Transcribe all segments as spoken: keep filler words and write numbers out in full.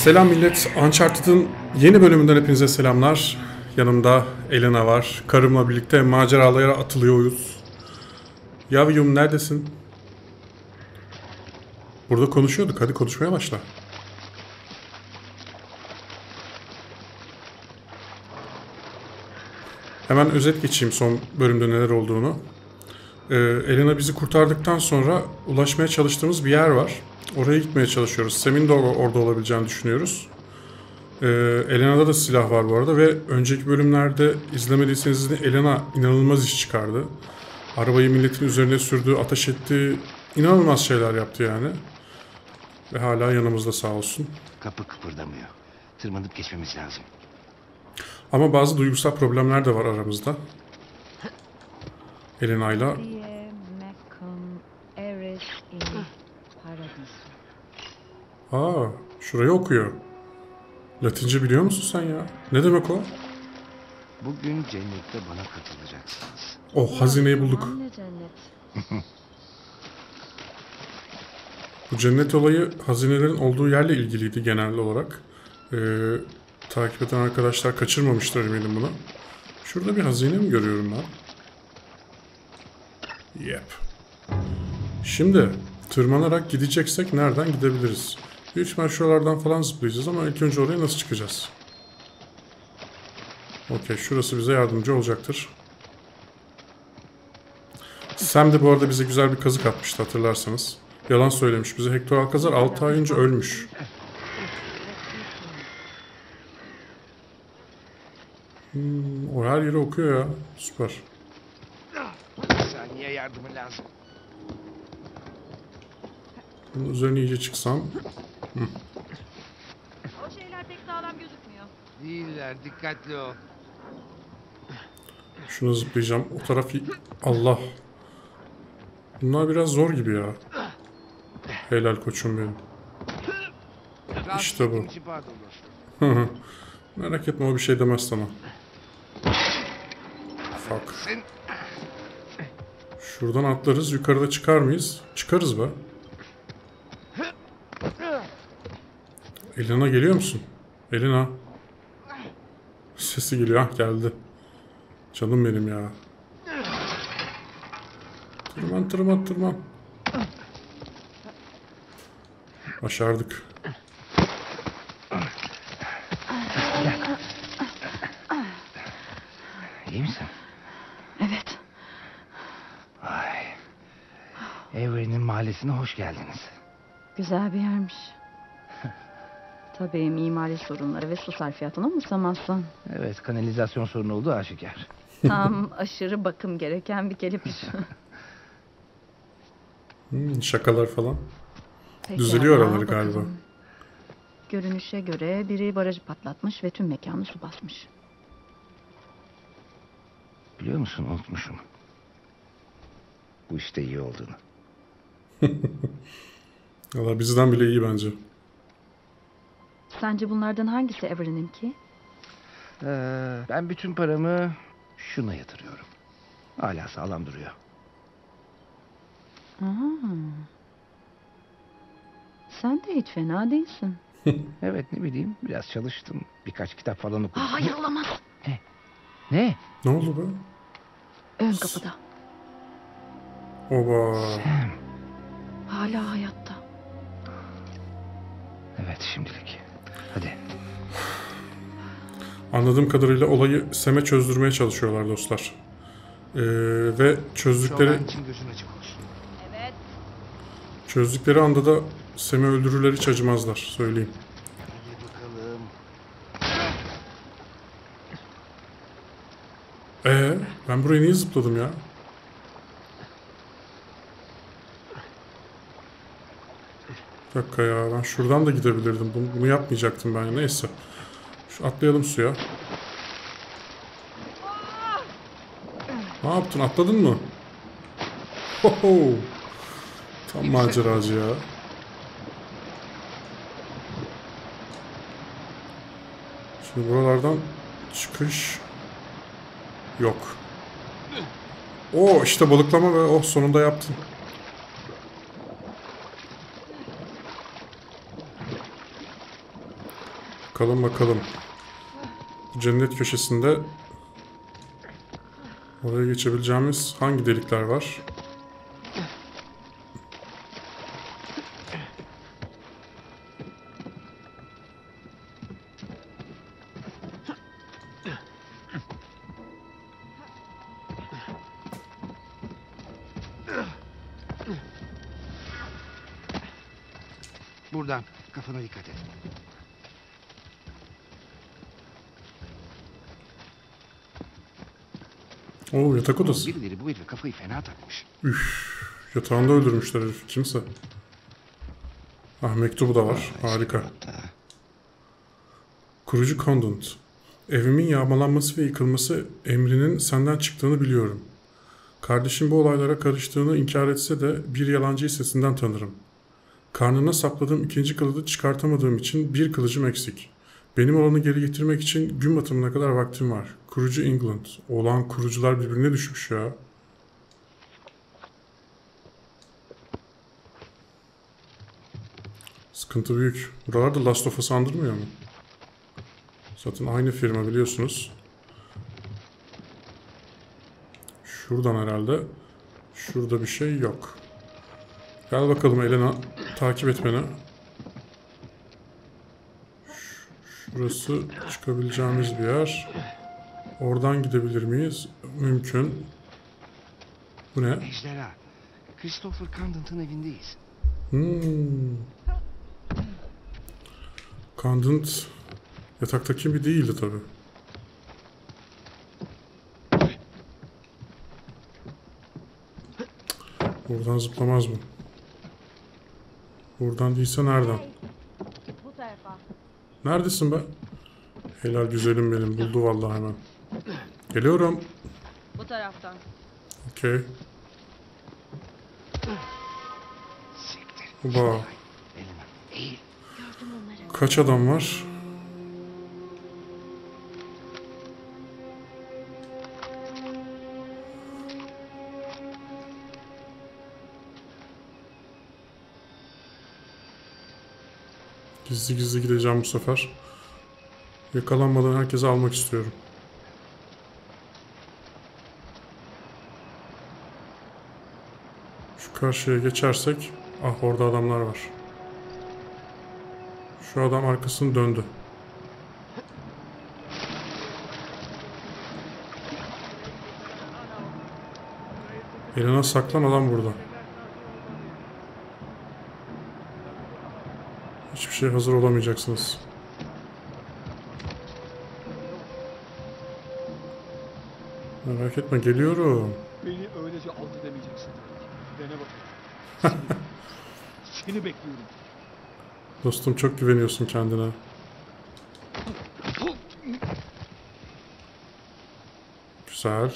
Selam millet. Uncharted'ın yeni bölümünden hepinize selamlar. Yanımda Elena var. Karımla birlikte maceralara atılıyoruz. Yavrum neredesin? Burada konuşuyorduk. Hadi konuşmaya başla. Hemen özet geçeyim son bölümde neler olduğunu. Ee, Elena bizi kurtardıktan sonra ulaşmaya çalıştığımız bir yer var. Oraya gitmeye çalışıyoruz. Sem'in de orada olabileceğini düşünüyoruz. Ee, Elena'da da silah var bu arada ve önceki bölümlerde izlemediyseniz de Elena inanılmaz iş çıkardı. Arabayı milletin üzerine sürdü, ateş etti. İnanılmaz şeyler yaptı yani. Ve hala yanımızda sağ olsun. Kapı kıpırdamıyor. Tırmanıp geçmemiz lazım. Ama bazı duygusal problemler de var aramızda. Elena'yla. Aa, şurayı okuyor. Latince biliyor musun sen ya? Ne demek o? Bugün cennette bana katılacaksınız. Oh, hazineyi bulduk. Bu cennet olayı hazinelerin olduğu yerle ilgiliydi genel olarak. Ee, takip eden arkadaşlar kaçırmamışlar eminim bunu. Şurada bir hazine mi görüyorum ben? Yep. Şimdi tırmanarak gideceksek nereden gidebiliriz? Büyük ihtimal şuralardan falan zıplayacağız ama ilk önce oraya nasıl çıkacağız? Okey, şurası bize yardımcı olacaktır. Sam de bu arada bize güzel bir kazık atmıştı hatırlarsanız. Yalan söylemiş bize. Hector Alcazar altı ay önce ölmüş. Hmm, o her yeri okuyor ya. Süper. Bir saniye yardımı lazım. Bunun üzerine iyice çıksam. Hı. O şeyler pek sağlam gözükmüyor. Değiller, dikkatli ol. Şunu zıplayacağım. O taraf... Allah. Bunlar biraz zor gibi ya. Helal koçum benim. İşte bu. Merak etme, o bir şey demez sana. Fuck. Şuradan atlarız. Yukarıda çıkar mıyız? Çıkarız be. Elena geliyor musun? Elena. Sesi geliyor. Ah, geldi. Canım benim ya. Tırman tırman tırman. Başardık. İyi misin? Evet. Ay. Avery'nin mahallesine hoş geldiniz. Güzel bir yermiş. Tabii mimari sorunları ve su sarfiyatını umursamazsan. Evet, kanalizasyon sorunu olduğu aşikar. Tam aşırı bakım gereken bir kelepir. Hmm, şakalar falan. Pekala, Düzeliyor araları bakalım. galiba. Görünüşe göre biri barajı patlatmış ve tüm mekanı su basmış. Biliyor musun, unutmuşum. Bu işte iyi olduğunu. Valla bizden bile iyi bence. Sence bunlardan hangisi Avery'ninki? Ee, ben bütün paramı şuna yatırıyorum. Hala sağlam duruyor. Aa. Sen de hiç fena değilsin. Evet, ne bileyim, biraz çalıştım. Birkaç kitap falan okudum. Aa, hayır olamaz. Ne? Ne? Ne oldu be? Ön kapıda. Oba. Sam. Hala hayatta. Evet, şimdilik. Hadi. Anladığım kadarıyla olayı Sam'e çözdürmeye çalışıyorlar dostlar. Ee, ve çözdükleri için gözün açık olsun. Evet. çözdükleri anda da Sam'i öldürürler, hiç acımazlar, söyleyeyim. Hadi bakalım. Ee, ben buraya niye zıpladım ya? Bir dakika ya, ben şuradan da gidebilirdim. Bunu, bunu yapmayacaktım ben ya. Neyse. Şu atlayalım suya. Ne yaptın? Atladın mı? Hoho. Tam maceracı ya. Şimdi buralardan çıkış yok. Oo, işte balıklama ve oh, sonunda yaptın. Bakalım bakalım. Cennet köşesinde oraya geçebileceğimiz hangi delikler var? Buradan. Kafana dikkat et. Oo, yatak odası. Birileri bu herife kafayı fena takmış. Üf, yatağında öldürmüşler herif. Kimse. Ah, mektubu da var. Harika. Kurucu Condent. Evimin yağmalanması ve yıkılması emrinin senden çıktığını biliyorum. Kardeşim bu olaylara karıştığını inkar etse de bir yalancıyı sesinden tanırım. Karnına sapladığım ikinci kılıcı çıkartamadığım için bir kılıcım eksik. Benim olanı geri getirmek için gün batımına kadar vaktim var. Kurucu England. Olan kurucular birbirine düşmüş ya. Sıkıntı büyük. Buralarda Last of Us andırmıyor mu? Zaten aynı firma biliyorsunuz. Şuradan herhalde. Şurada bir şey yok. Gel bakalım Elena. Takip et beni. Şurası çıkabileceğimiz bir yer. Oradan gidebilir miyiz? Mümkün. Bu ne? Ejderha. Christopher Condent'ın evindeyiz. Hmm. Condent yataktaki bir değildi tabi. Buradan zıplamaz mı? Buradan değilse nereden? Bu tarafa. Neredesin be? Helal güzelim benim. Buldu vallahi hemen. Geliyorum. Bu taraftan. Okey. Siktir. Oba. Elena, eğil. Gördüm onları. Kaç adam var? Gizli gizli gideceğim bu sefer. Yakalanmadan herkese almak istiyorum. Şu karşıya geçersek... Ah, orada adamlar var. Şu adam arkasını döndü. Elena saklan, adam burada. Hiçbir şey hazır olamayacaksınız. Merak etme, geliyorum. Beni öylece alt edemeyeceksin. Dene bakalım. Seni, seni bekliyorum. Dostum, çok güveniyorsun kendine. Güzel.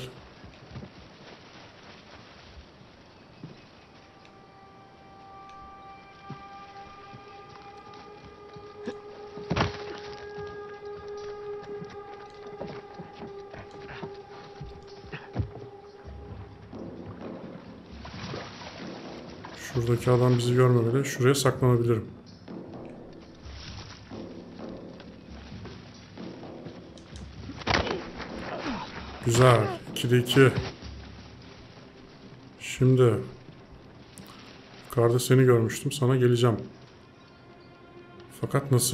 Şuradaki adam bizi görmemeli. Şuraya saklanabilirim. Güzel. ikide iki. Şimdi yukarıda seni görmüştüm. Sana geleceğim. Fakat nasıl?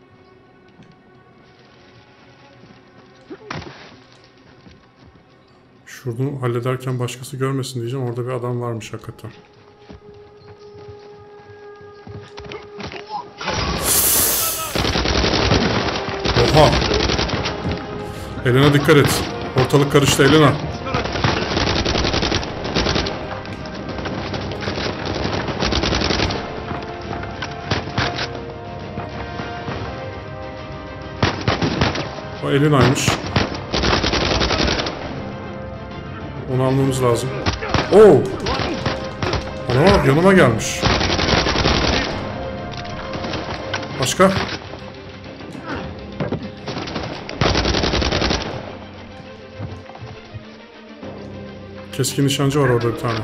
Şunu hallederken başkası görmesin diyeceğim. Orada bir adam varmış hakikaten. Oha! Elena dikkat et. Ortalık karıştı Elena. O Elena'ymış. Onu almamız lazım. Oo! Ana bak, yanıma gelmiş. Başka? Keskin nişancı var orada bir tane.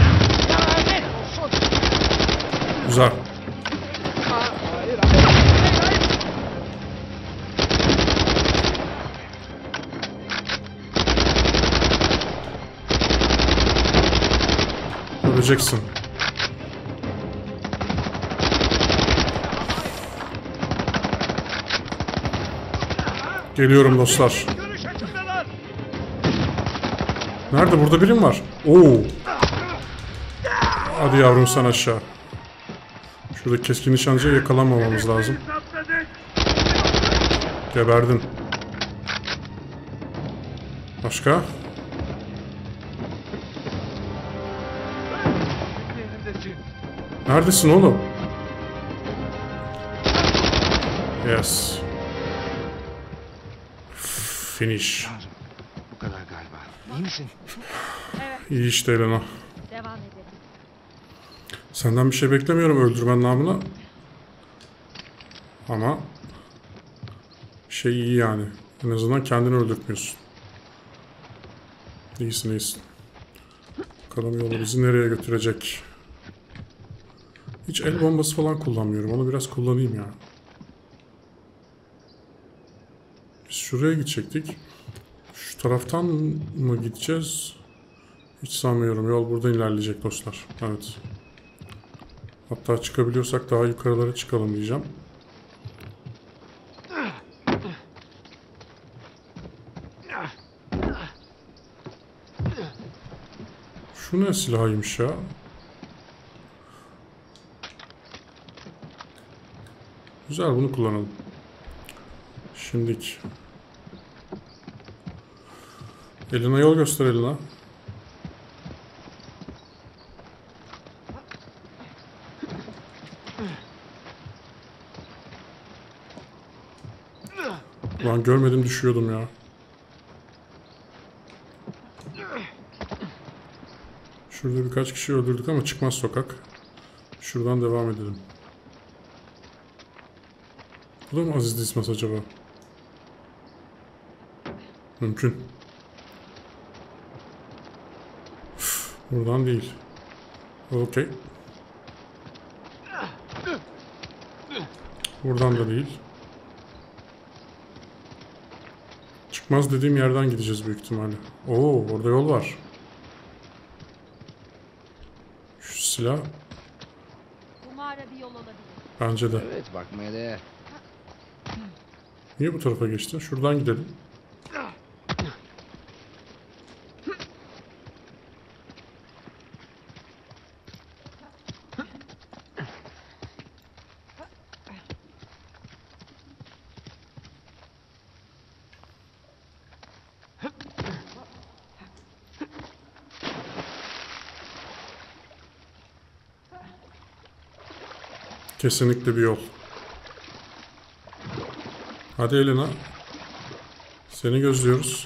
Güzel. Öleceksin. Geliyorum dostlar. Görüş açımdalar. Nerede? Burada birim var. Oo. Hadi yavrum sen aşağı. Şurada keskin nişancıya yakalanmamamız lazım. Geberdin. Başka? Elindesin. Neredesin oğlum? Yes. Finish. Tanrım. Bu kadar galiba. İyi misin? İyi işte Elena. Devam edelim. Senden bir şey beklemiyorum öldürmen namına. Ama şey iyi yani. En azından kendini öldürtmüyorsun. İyisin iyisin. Bakalım yolu bizi nereye götürecek. Hiç el bombası falan kullanmıyorum. Onu biraz kullanayım ya. Biz şuraya gidecektik. Şu taraftan mı gideceğiz? Hiç sanmıyorum. Yol buradan ilerleyecek dostlar. Evet. Hatta çıkabiliyorsak daha yukarılara çıkalım diyeceğim. Şu ne silahıymış ya? Güzel, bunu kullanalım. Şimdilik. Elena yol göster Elena. Lan görmedim, düşüyordum ya. Şurada birkaç kişi öldürdük ama çıkmaz sokak. Şuradan devam edelim. Bu da mı Aziz Dismas acaba? Mümkün. Üf, buradan değil. Okey. Buradan da değil. Çıkmaz dediğim yerden gideceğiz büyük ihtimalle. Oo, orada yol var. Şu silah. Bu mağara bir yol olabilir. Bence de. Evet, bakmaya değer. Niye bu tarafa geçtin? Şuradan gidelim. Kesinlikle bir yol. Hadi Elena. Seni gözlüyoruz.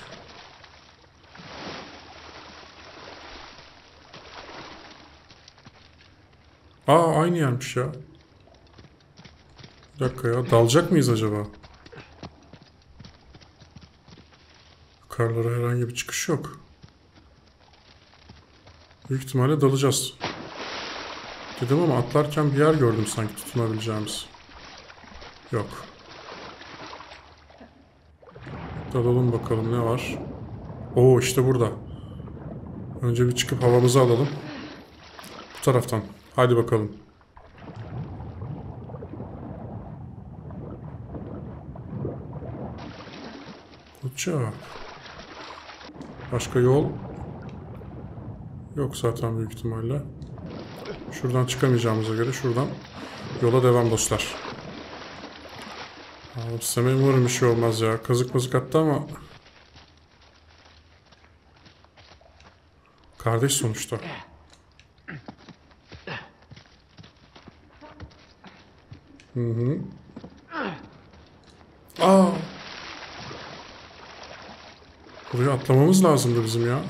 Aa, aynı yermiş ya. Bir dakika ya. Dalacak mıyız acaba? Yukarılara herhangi bir çıkış yok. Büyük ihtimalle dalacağız. Dedim ama atlarken bir yer gördüm sanki tutunabileceğimiz. Yok. Dalalım bakalım ne var. Oo, işte burada. Önce bir çıkıp havamızı alalım. Bu taraftan. Hadi bakalım. Uçak. Başka yol yok zaten büyük ihtimalle. Şuradan çıkamayacağımıza göre şuradan yola devam dostlar. Abi Sem'e umarım bir şey olmaz ya. Kazık mazık attı ama kardeş sonuçta. Hı hı. Aa. Buraya atlamamız lazımdı bizim ya.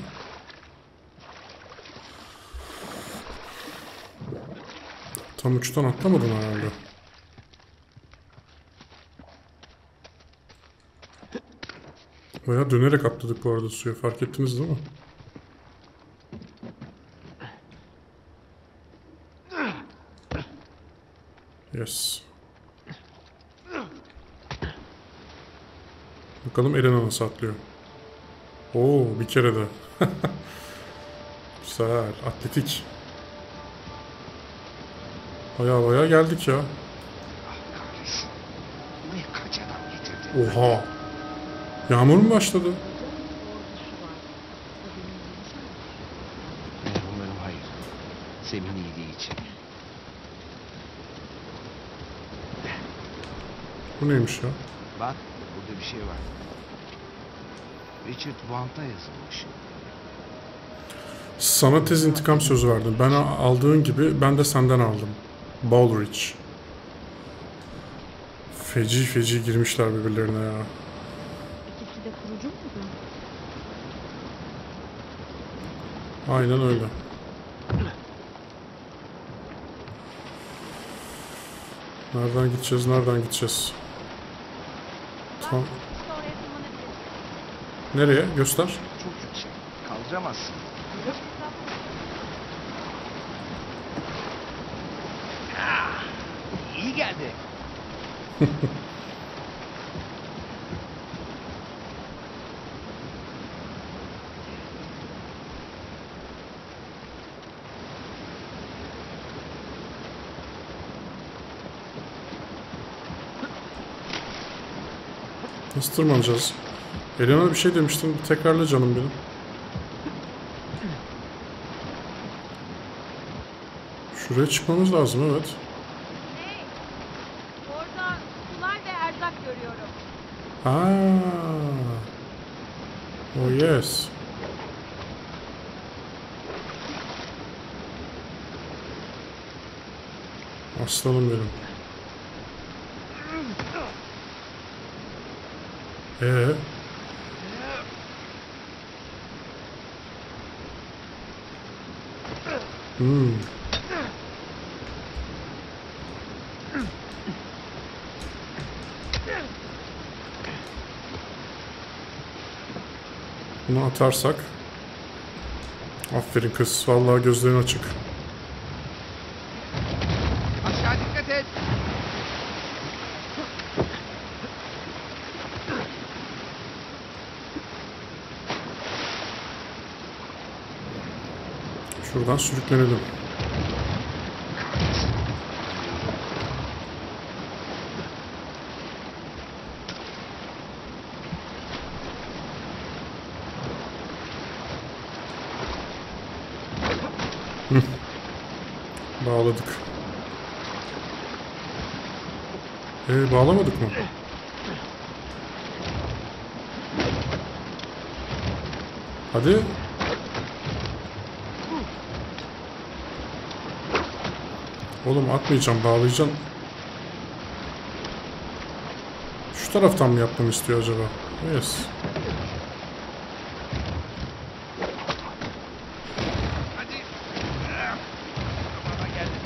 Tam uçtan atlamadın herhalde. Bayağı dönerek atladık bu arada suya. Fark ettiniz değil mi? Yes. Bakalım Elena nasıl atlıyor. Oo, bir kere de. Güzel. Atletik. Baya baya geldik ya. Ah kahretsin. Buraya kaç adam getirdi? Oha. Yağmur mu başladı? Umarım hayır. Sem'in iyiliği için. Bu neymiş ya? Bak burada bir şey var. Richard Want'a yazılmış. Sana tez intikam sözü verdim. Ben aldığın gibi ben de senden aldım. Baldrige. Feci feci girmişler birbirlerine ya. İkisi de kurucu muydu? Aynen öyle. Nereden gideceğiz, nereden gideceğiz? Tam... Nereye? Göster. Çok yüksek. Kaldıramazsın. Ah, iyi geldi. Nasıl tırmanacağız? Elena bir şey demiştin. Tekrarla canım benim. Şuraya çıkmamız lazım, evet. Hey, orada sular ve erzak görüyorum. Aa. Oh yes. Aslanım benim. Ee? Hmm. Bunu atarsak. Aferin kız. Vallahi gözlerin açık. Aşağı dikkat et. Şuradan sürüklenelim. Hı. Bağladık. Ee, bağlamadık mı? Hadi. Oğlum atmayacağım, bağlayacağım. Şu taraftan mı yapmamı istiyor acaba? Yes. Hadi. Bana geldi.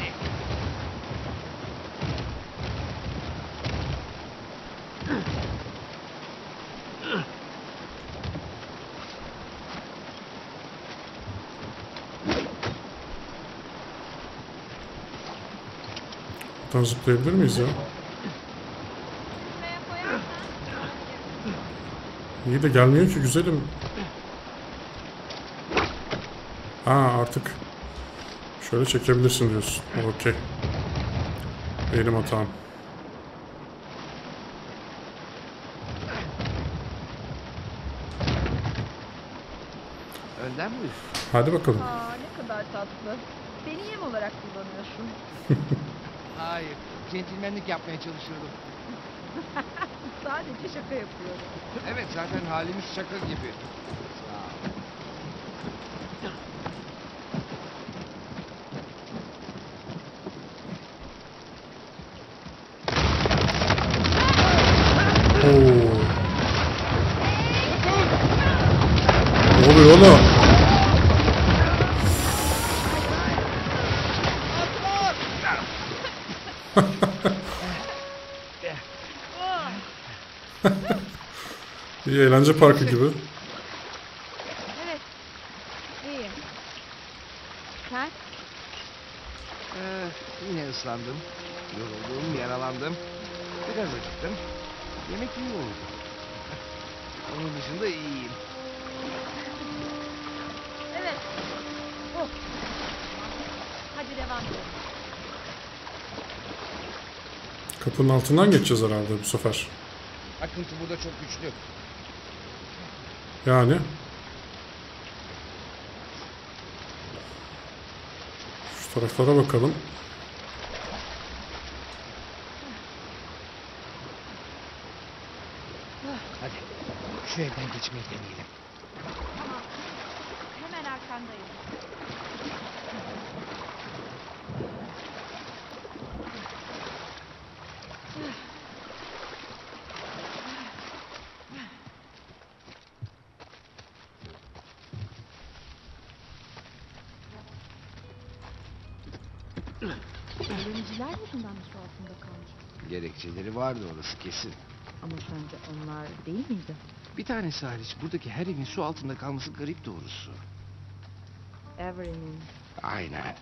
Buradan zıplayabilir miyiz ya? Şuraya koyarsan. İyi de gelmiyor ki güzelim. Aa artık şöyle çekebilirsin diyorsun. Okey. Benim hatam. Önden buyur. Hadi bakalım. Aa, ne kadar tatlı. Beni yem olarak kullanıyorsun. Hayır. Centilmenlik yapmaya çalışıyordum. Sadece şaka yapıyorum. Evet zaten halimiz şaka gibi. Sağ ol. Oo. Ne oluyor oğlum? İyi eğlence parkı gibi. Evet. İyi. Sen? Ee, yine ıslandım. Yoruldum, yaralandım. Biraz acıktım. Yemek iyi oldu. Onun dışında iyiyim. Evet. Oh. Hadi devam edelim. Kapının altından geçeceğiz herhalde bu sefer. Akıntı burada çok güçlü. Yani. Şu taraflara bakalım. Hadi şu evden geçmeyi deneyelim. Tamam. Hemen arkandayım. Öğrenciler yüzünden mi su altında kalmış? Gerekçeleri vardı orası kesin. Ama sence onlar değil miydi? Bir tanesi hariç buradaki her evin su altında kalması garip doğrusu. Avery'nin. Aynen.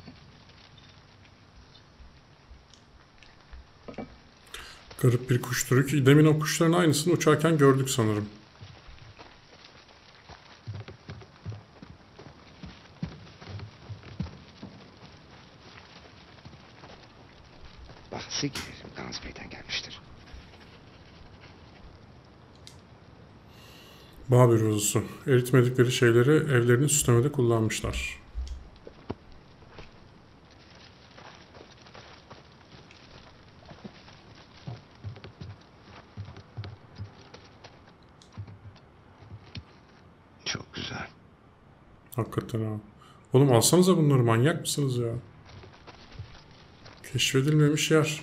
Garip bir kuş türü ki demin o kuşların aynısını uçarken gördük sanırım. Bahse girerim. Dans Bey'den gelmiştir. Babür rozusu. Eritmedikleri şeyleri evlerini süslemede kullanmışlar. Çok güzel. Hakikaten ha. Oğlum alsanıza bunları, manyak mısınız ya? Keşfedilmemiş yer.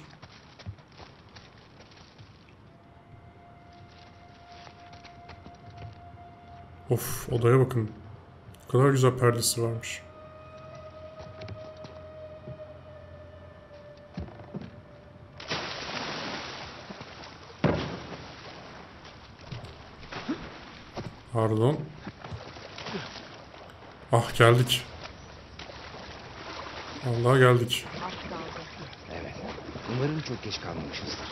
Of, odaya bakın. O kadar güzel perdesi varmış. Pardon. Ah, geldik. Vallahi geldik. Az kaldı. Evet. Umarım çok geç kalmamışızdır.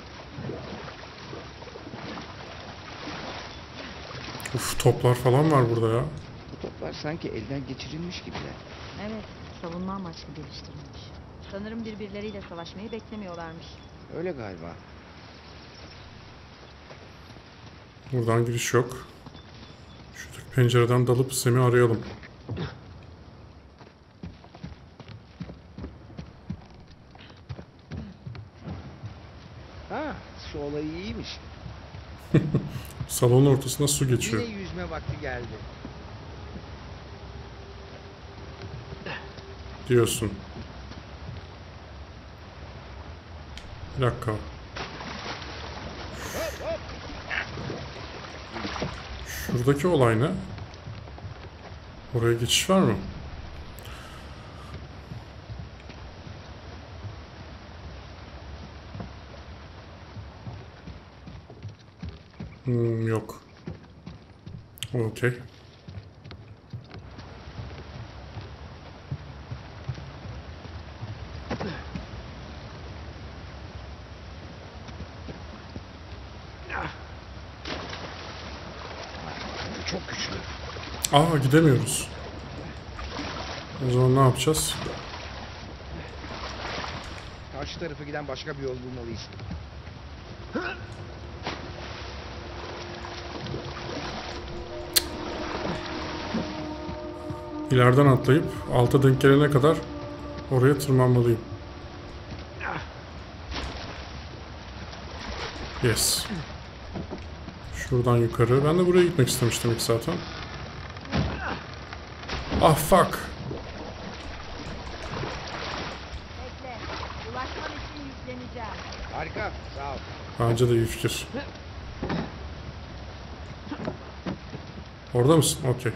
Uf, toplar falan var burada ya. Bu toplar sanki elden geçirilmiş gibiler. Evet, savunma amaçlı geliştirilmiş. Sanırım birbirleriyle savaşmayı beklemiyorlarmış. Öyle galiba. Buradan giriş yok. Şuradaki pencereden dalıp Sem'i arayalım. Ha, su olayı iyiymiş. Salonun ortasında su geçiyor. Yine yüzme vakti geldi. Diyorsun. Bir dakika. Şuradaki olay ne? Oraya geçiş var mı? Hmm, yok. Okey. Çok güçlü. Aa, gidemiyoruz. O zaman ne yapacağız? Karşı tarafa giden başka bir yol bulmalıyız. İleriden atlayıp alta denk gelene kadar oraya tırmanmalıyım. Yes. Şuradan yukarı. Ben de buraya gitmek istemiştim ilk zaten. Ah, fuck. Bekle. Ulaşman için yükleneceğim. Harika, sağ ol. Bence de iyi fikir. Orada mısın? Okey.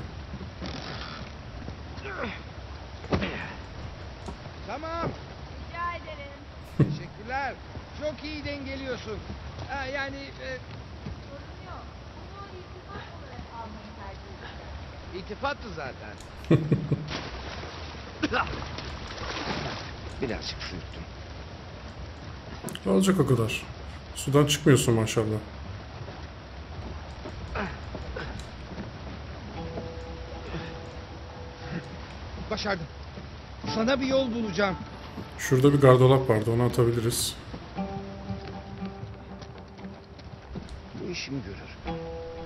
Tamam. Rica ederim. Teşekkürler. Çok iyi dengeliyorsun. Ha, yani e, Sorun yok. Bunu iltifat olarak almayı tercih ederim. iltifattı zaten. Birazcık sürttüm. Olacak o kadar. Sudan çıkmıyorsun maşallah. Başardım. Sana bir yol bulacağım. Şurada bir gardırop vardı, onu atabiliriz. benim işimi görür.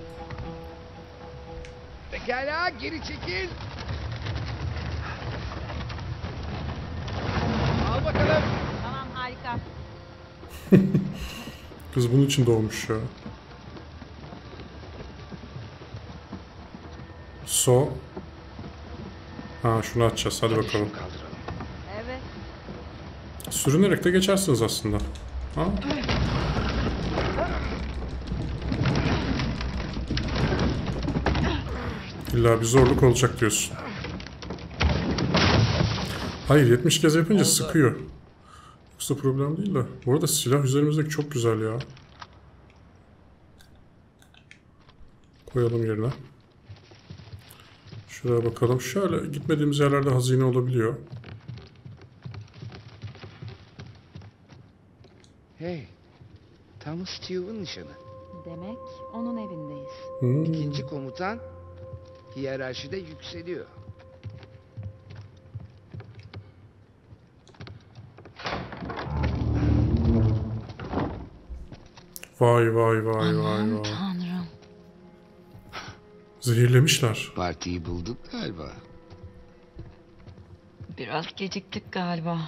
Pekala, geri çekil. Al bakalım. Tamam, harika. Kız bunun için doğmuş ya. So. Ha, şunu açacağız. Hadi Hadi bakalım. şunu kaldıralım. Evet. Sürünerek de geçersiniz aslında. Ha? İlla bir zorluk olacak diyorsun. Hayır, yetmiş kez yapınca Oldu. sıkıyor. Yoksa problem değil de. Bu arada silah üzerimizdeki çok güzel ya. Koyalım yerine. Şuraya bakalım. Şöyle gitmediğimiz yerlerde hazine olabiliyor. Hey, Thomas Steve'in nişanı. Demek onun evindeyiz. Hmm. İkinci komutan hiyerarşide yükseliyor. Vay vay vay vay vay. Tanrım. Zehirlemişler. Partiyi bulduk galiba. Biraz geciktik galiba.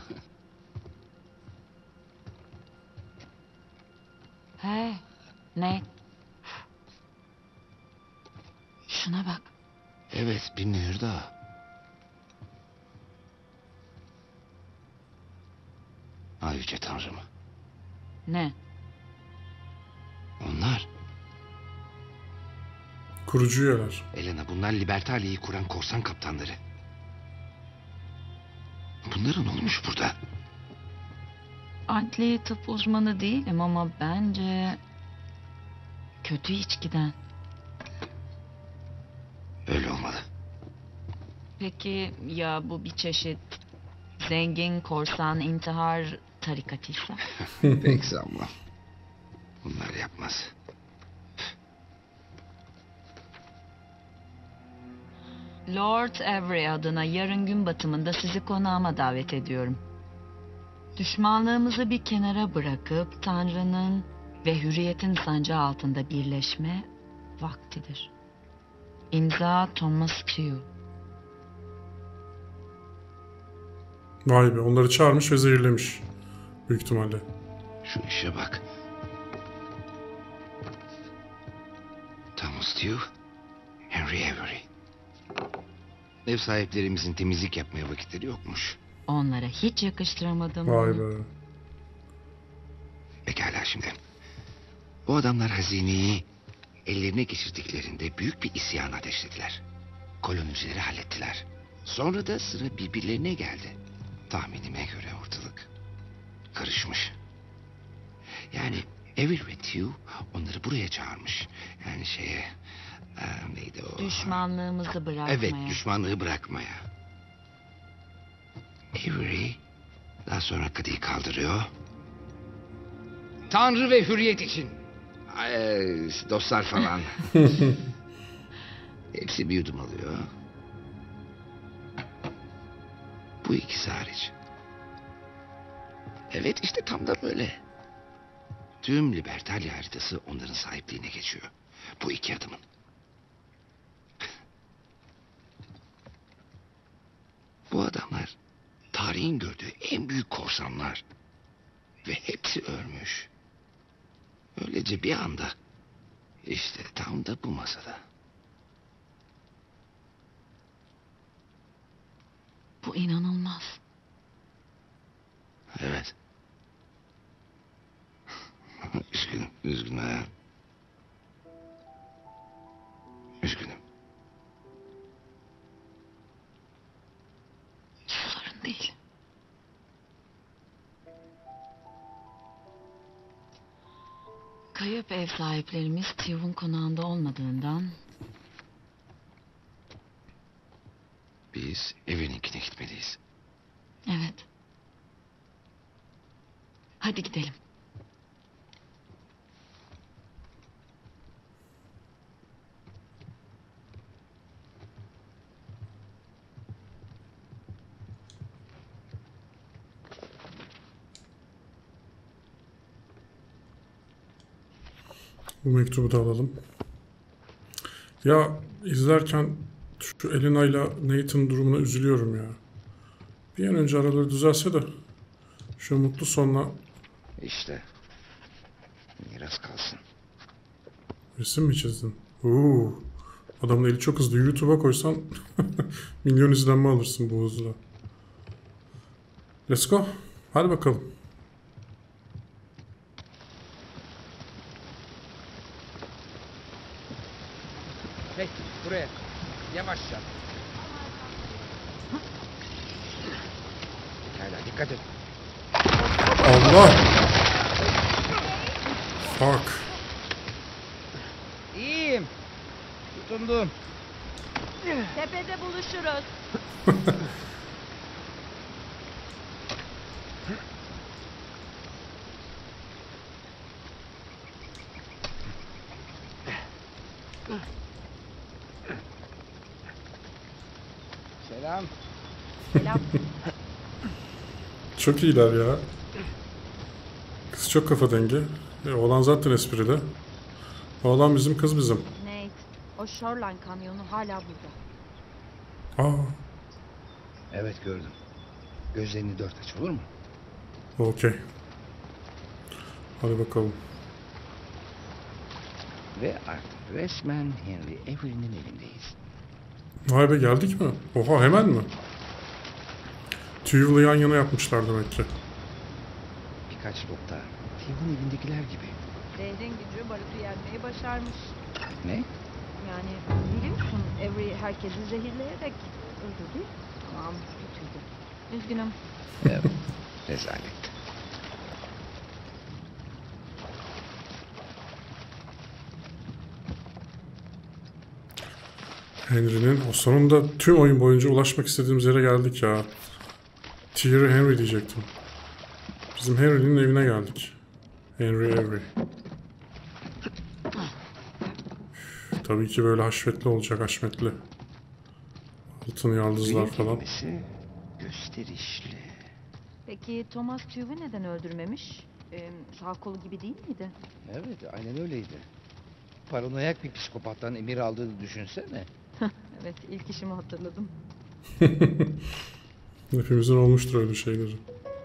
Hey, ne? Şuna bak. Evet, bir mühür daha. Ay yüce tanrım. Ne? Onlar. Kurucu üyeler. Elena, bunlar Libertalia'yı kuran korsan kaptanları. Bunlara ne olmuş burada? Adli tıp uzmanı değilim ama bence kötü içkiden. Öyle olmalı. Peki ya bu bir çeşit zengin korsan intihar tarikatıysa? Pek sanmam. Bunlar yapmaz. Lord Avery adına yarın gün batımında sizi konağıma davet ediyorum. Düşmanlığımızı bir kenara bırakıp Tanrı'nın ve hürriyetin sancağı altında birleşme vaktidir. İmza Thomas Q. Vay be, onları çağırmış ve zehirlemiş. Büyük ihtimalle. Şu işe bak. Thomas Stew, Henry Avery. Ev sahiplerimizin temizlik yapmaya vakitleri yokmuş. Onlara hiç yakıştıramadım. Vay bunu. be. Pekala şimdi. Bu adamlar hazineyi ellerine geçirdiklerinde büyük bir isyan ateşlediler. Kolonicileri hallettiler. Sonra da sıra birbirlerine geldi. Tahminime göre ortalık karışmış. Yani Avery ve Tew onları buraya çağırmış. Yani şeye... e, neydi o? Düşmanlığımızı bırakmaya. Evet, düşmanlığı bırakmaya. Avery daha sonra kadıyı kaldırıyor. Tanrı ve hürriyet için. Ay, dostlar falan. Hepsi bir yudum alıyor. Bu ikisi hariç. Evet, işte tam da böyle. Tüm Libertalia haritası onların sahipliğine geçiyor. Bu iki adamın. Bu adamlar tarihin gördüğü en büyük korsanlar. Ve hepsi ölmüş. Öylece bir anda. İşte tam da bu masada. Bu inanılmaz. Evet. Üzgünüm, üzgünüm ha. Üzgünüm. Sorun değil. Kayıp ev sahiplerimiz Tew'un konağında olmadığından Biz evininkine gitmeliyiz. evet. Hadi gidelim. Bu mektubu da alalım. Ya izlerken şu Elena ile Nathan durumuna üzülüyorum ya. Bir an önce araları düzelse de şu mutlu sonla İşte. Miras kalsın. resim mi çizdin? Oo. Adamın eli çok hızlı. YouTube'a koysan milyon izlenme alırsın bu hızla. Let's go. Hadi bakalım. Hey, buraya. Yavaşça. Hala dikkat et. Allah! Fuck. İyiyim. Tutundum. Tepede buluşuruz. Selam. Selam. Çok iyiler ya. Kız çok kafa dengi. E, oğlan zaten esprili. Oğlan bizim, kız bizim. Nate, o Shoreline kamyonu hala burada. Aa, Evet gördüm. Gözlerini dört aç olur mu? okey. Hadi bakalım. Ve artık resmen Henry Avery'nin elindeyiz. Vay be, geldik mi? Oha, hemen mi? Tuval'ı yan yana yapmışlar demek ki. Birkaç nokta. Steve'in elindekiler gibi. Zehrin gücü barutu yenmeyi başarmış. Ne? Yani biliyorsun Avery herkesi zehirleyerek öldürdü. Tamam, kötüydü. Üzgünüm. Evet. Rezalet. Henry'nin o sonunda tüm oyun boyunca ulaşmak istediğimiz yere geldik ya. Thierry Henry diyecektim. Bizim Henry'nin evine geldik. Henry Avery. Tabii ki böyle haşmetli olacak, haşmetli. Altın yaldızlar Büyük falan. kelimesi gösterişli. Peki Thomas Tuve'ü neden öldürmemiş? Ee, sağ kolu gibi değil miydi? Evet, aynen öyleydi. Paranoyak bir psikopattan emir aldığını düşünsene. Evet, ilk işimi hatırladım. Hepimizin olmuştur öyle şeyleri.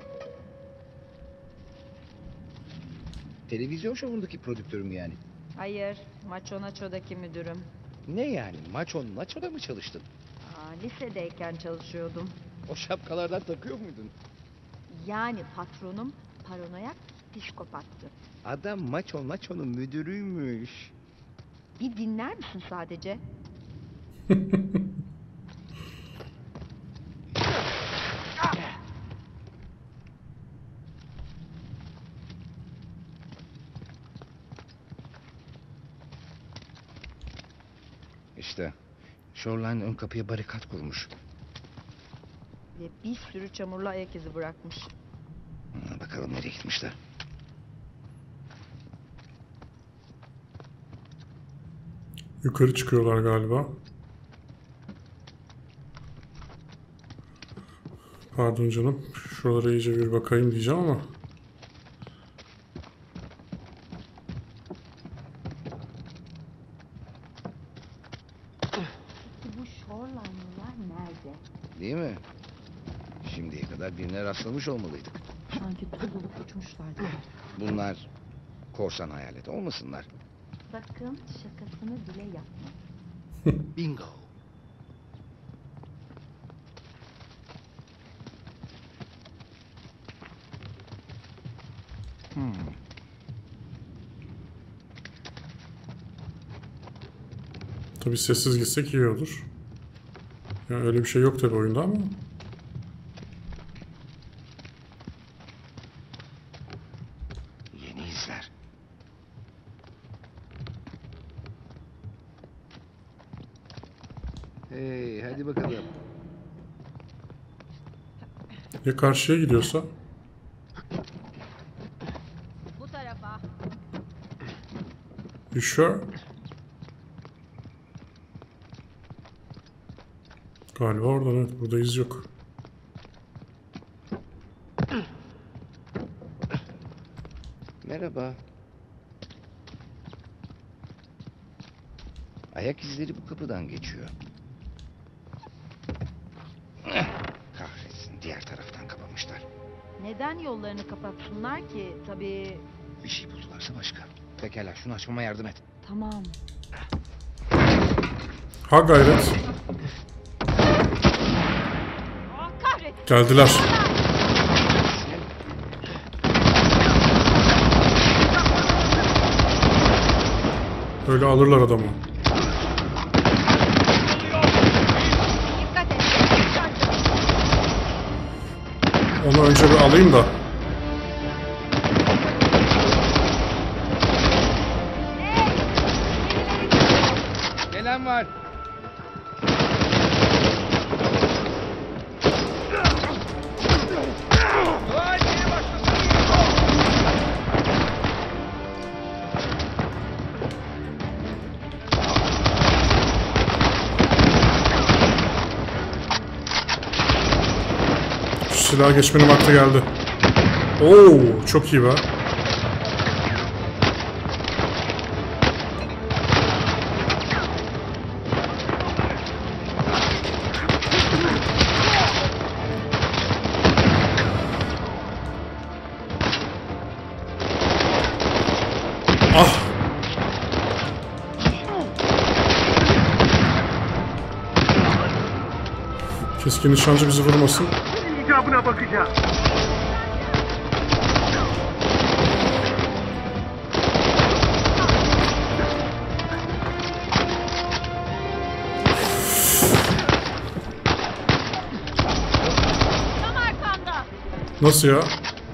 Televizyon şovundaki prodüktörüm yani. Hayır, Macho Nacho'daki müdürüm. Ne yani? Maço Nacho'da mı çalıştın? Aa, lisedeyken çalışıyordum. O şapkalardan takıyor muydun? Yani patronum paranoyak psikopattı. Adam Maço Nacho'nun müdürüymüş. Bir dinler misin sadece? İşte Shoreline ön kapıya barikat kurmuş. Ve bir sürü çamurlu ayak izi bırakmış. Ha, bakalım nereye gitmişler. Yukarı çıkıyorlar galiba. Pardon canım. Şuralara iyice bir bakayım diyeceğim ama. Peki bu Shoreline'lılar nerede? Değil mi? Şimdiye kadar birine rastlamış olmalıydık. Sanki tur bulup uçmuşlardı. Bunlar korsan hayalet olmasınlar. Sakın şakasını bile yapma. Bingo. Hmm. Tabii sessiz gitsek iyi olur. Ya öyle bir şey yok tabii oyunda ama. Yeni izler. Hey, hadi bakalım. Ya karşıya gidiyorsa? Bu tarafa. You sure? Galiba oradan, evet. Burada iz yok. Merhaba. Ayak izleri bu kapıdan geçiyor. Kahretsin, diğer taraftan kapamışlar. Neden yollarını kapatsınlar ki? Tabii. Bir şey buldularsa başka. Pekala, şunu açmama yardım et. Tamam. Ha gayret. Ah kahretsin. Geldiler. Öyle alırlar adamı. Dikkat et. Dikkat et. Onu önce bir alayım da. Gelen var. Şu silaha geçmenin vakti geldi. Oo, çok iyi be. Ah. Keskin nişancı bizi vurmasın. İcabına bakacağım. Tam arkanda. Nasıl ya?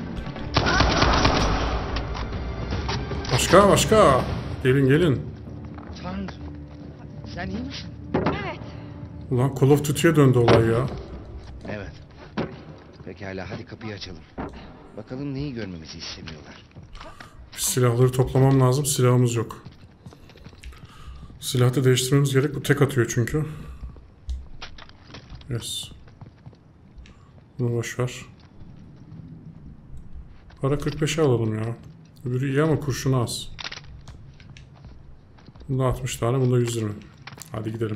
Başka başka. Gelin gelin. Tanrım. Sen iyi misin? Evet. Ulan Call of Duty'ye döndü olay ya. Evet. Pekala, hadi kapıyı açalım. Bakalım neyi görmemizi istemiyorlar. Silahları toplamam lazım. Silahımız yok. Silahı da değiştirmemiz gerek. Bu tek atıyor çünkü. Yes. Bunu boşver. Para kırk beşe alalım ya. Öbürü iyi ama kurşunu az. Bunda altmış tane, bunda yüz yirmi. Hadi gidelim.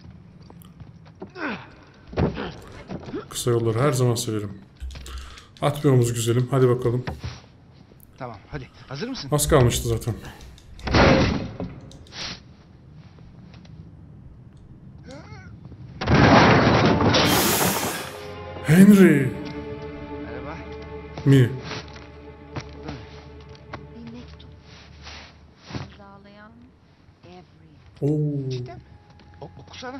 Kısa yolları her zaman severim. Atmıyoruz güzelim. Hadi bakalım. Tamam, hadi. Hazır mısın? Az kalmıştı zaten. Henry Merhaba. mi? Bir mektup. İmzalayan Avery. Oo. Cidden mi? O, okusana.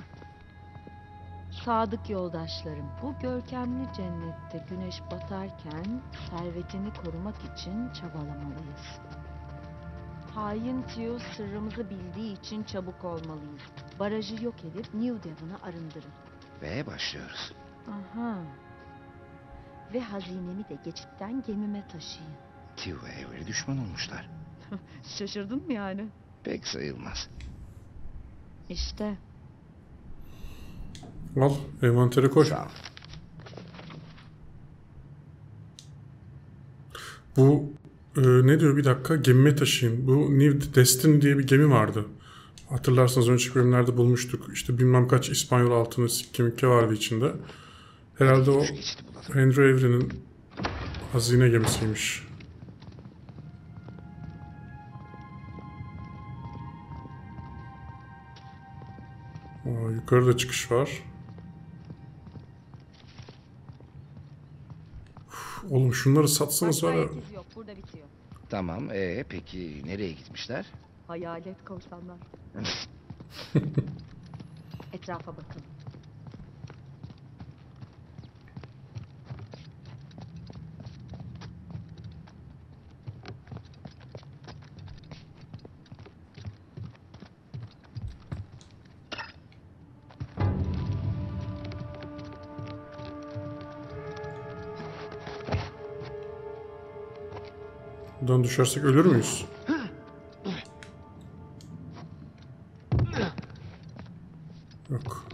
Sadık yoldaşlarım, bu görkemli cennette güneş batarken servetini korumak için çabalamalıyız. Hain Tio sırrımızı bildiği için çabuk olmalıyız. Barajı yok edip New Devon'ı arındırın. Ve başlıyoruz. Aha. Ve hazinemi de geçitten gemime taşıyın. Tio ve Avery düşman olmuşlar. Şaşırdın mı yani? Pek sayılmaz. İşte. Al, envantere koy. Sağ ol. Bu e, ne diyor, bir dakika, gemime taşıyın. Bu New Destiny diye bir gemi vardı. Hatırlarsanız önceki bölümlerde bulmuştuk. İşte bilmem kaç İspanyol altını sikke mikke vardı içinde. Herhalde o Şu geçidi bulalım. Henry Avery'nin hazine gemisiymiş. Aa, yukarıda çıkış var. Uf, oğlum şunları satsanız var ya. Başka iz yok. Burada bitiyor. Tamam, ee, peki nereye gitmişler? Hayalet korsanlar. Etrafa bakın. Buradan düşersek ölür müyüz? Yok.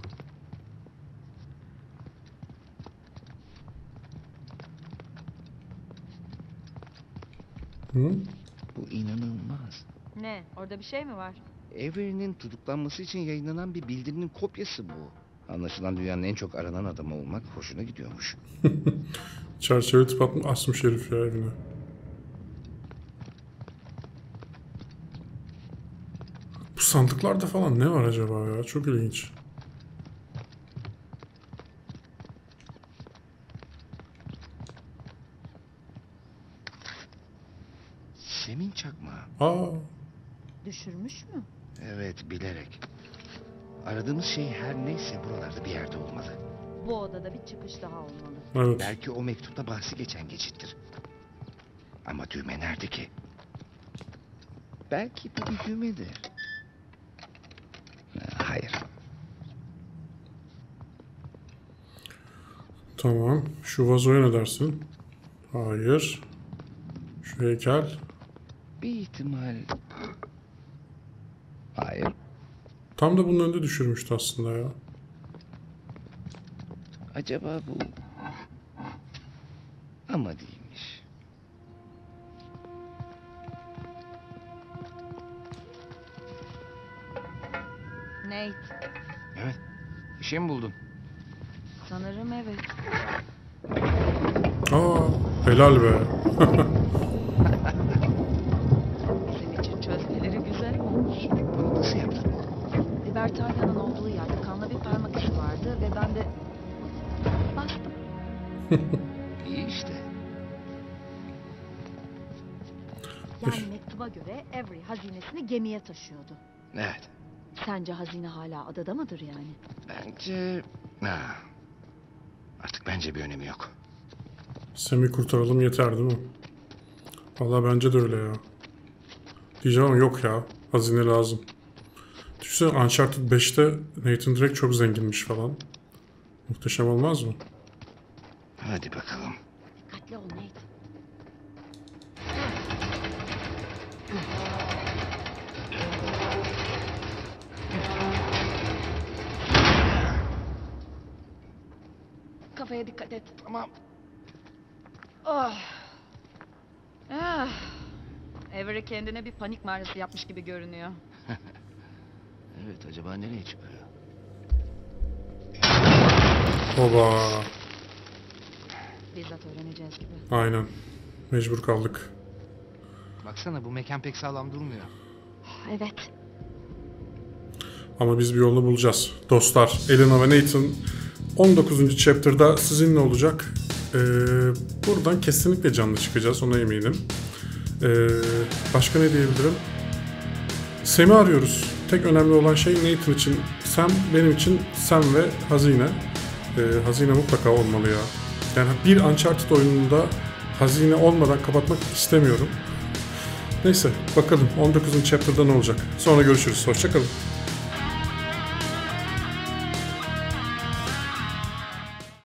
Hı? Bu inanılmaz. Ne? Orada bir şey mi var? Avery'nin tutuklanması için yayınlanan bir bildirinin kopyası bu. Anlaşılan dünyanın en çok aranan adamı olmak hoşuna gidiyormuş. Çerçeve tıp atmış, asmış herif ya evine. Bu sandıklarda falan ne var acaba ya? Çok ilginç. Sem'in çakmağı. Aa, Düşürmüş mü? Evet, bilerek. Aradığımız şey her neyse buralarda bir yerde olmalı. Bu odada bir çıkış daha olmalı. evet. Belki o mektupta bahsi geçen geçittir. Ama düğme nerede ki? Belki bu bir düğmedir. Ha, Hayır. Tamam. Şu vazoya ne dersin? Hayır. Şu heykel. Bir ihtimal... Hayır. Tam da bunun önünde düşürmüştü aslında ya. Acaba bu... Ama değilmiş. Nate, Evet. Bir şey mi buldun? sanırım evet. Aa, helal be. Bizim için çözmeleri güzel olmuş. Bunu nasıl yaptın? Libertalia'nın olduğu yerde kanlı bir parmak izi vardı ve ben de bastım. İyi işte. Yani mektuba göre Avery hazinesini gemiye taşıyordu. Evet. Sence hazine hala adada mıdır yani? Bence... Ha. Artık bence bir önemi yok. Sam'i kurtaralım yeter değil mi? Vallahi bence de öyle ya. Diyeceğim ama yok ya. Hazine lazım. Düşünsene Uncharted beşte Nathan Drake çok zenginmiş falan. Muhteşem olmaz mı? Hadi bakalım. Dikkatli ol Nate. Kafaya dikkat et. Tamam. Oh. Ah. Avery kendine bir panik mağarası yapmış gibi görünüyor. Evet, acaba nereye çıkıyor? Oba. Bizzat öğreneceğiz gibi. Aynen. Mecbur kaldık. Baksana, bu mekan pek sağlam durmuyor. Evet. Ama biz bir yolunu bulacağız. Dostlar, Elena ve Nathan on dokuzuncu chapter'da sizinle olacak. Ee, buradan kesinlikle canlı çıkacağız, ona eminim. Ee, başka ne diyebilirim? Sam'i arıyoruz. Tek önemli olan şey Nathan için Sam, benim için Sam ve hazine. Ee, hazine mutlaka olmalı ya. Yani bir Uncharted oyununda hazine olmadan kapatmak istemiyorum. Neyse, bakalım on dokuzuncu chapter'da ne olacak. Sonra görüşürüz. Hoşça kalın.